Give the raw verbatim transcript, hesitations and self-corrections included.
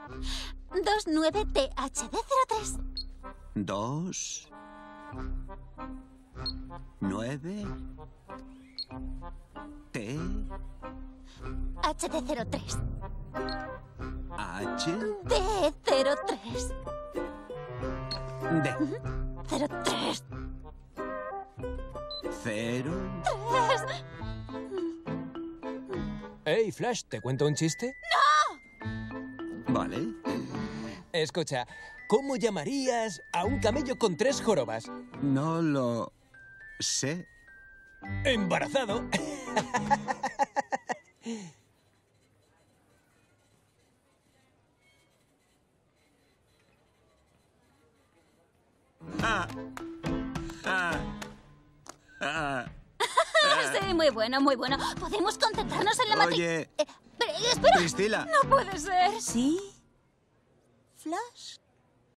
dos nueve T H D cero tres. Dos... Nueve... T... H D cero tres. H... D cero tres. D... cero tres. Cero... Tres. Hey, Flash, ¿te cuento un chiste? Vale. Escucha, ¿cómo llamarías a un camello con tres jorobas? No lo... sé. ¡Embarazado! Ah. Ah. Ah. Sí, muy bueno, muy bueno. ¿Podemos concentrarnos en la mati... Oye... Eh, pero, espera. Priscila. No puede ser. ¿Sí? ¿Flash?